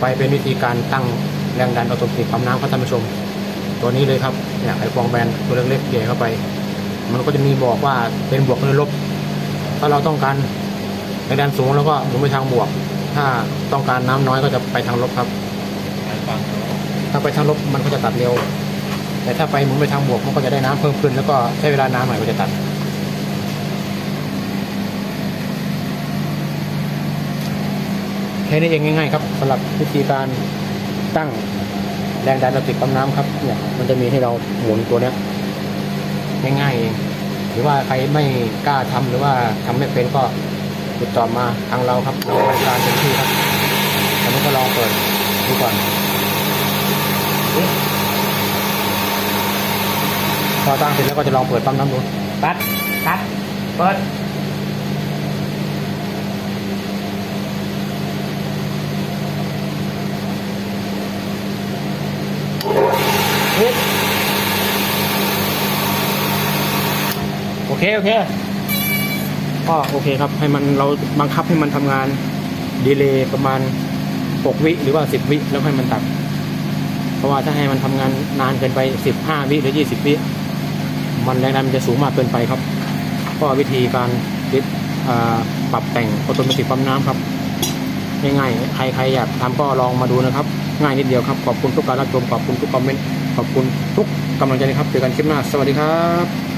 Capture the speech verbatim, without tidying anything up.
ไปเป็นวิธีการตั้งแรงดันออโตเมติกปั๊มน้ำครับท่านผู้ชมตัวนี้เลยครับเนี่ยไอฟองแบนตัวเล็กๆใหญ่เข้าไปมันก็จะมีบอกว่าเป็นบวกหรือลบถ้าเราต้องการแรงดันสูงแล้วก็หมุนไปทางบวกถ้าต้องการน้ำน้อยก็จะไปทางลบครับถ้าไปทางลบมันก็จะตัดเร็วแต่ถ้าไปหมุนไปทางบวกมันก็จะได้น้ำเพิ่มขึ้นแล้วก็ใช้เวลานานหน่อยก็จะตัดแค่นี้เองง่ายๆครับสำหรับวิธีการตั้งแรงดันออโตเมติกปั๊มน้ำครับเนี่ยมันจะมีให้เราหมุนตัวเนี้ยง่ายๆเองหรือว่าใครไม่กล้าทำหรือว่าทำไม่เป็นก็ติดต่อมาทางเราครับเราบริการเต็มที่ครับตอนนี้ก็ลองเปิดดูก่อนพอตั้งเสร็จแล้วก็จะลองเปิดปั๊มน้ำดูตัดตัดเปิดโอเคโอเคก็โอเคครับให้มันเราบังคับให้มันทำงานดีเลย์ประมาณหกวิหรือว่าสิบวิแล้วให้มันตัดเพราะว่าถ้าให้มันทำงานนานเกินไปสิบห้าวิหรือยี่สิบวิมันแรงดันมันจะสูงมากเกินไปครับก็วิธีการติดปรับแต่งออโตเมติกปั๊มน้ำครับง่ายๆใครใครอยากทำก็ลองมาดูนะครับง่ายนิดเดียวครับขอบคุณทุกการรับชมขอบคุณทุกคอมเมนต์ขอบคุณทุกกำลังใจนะครับเจอกันคลิปหน้าสวัสดีครับ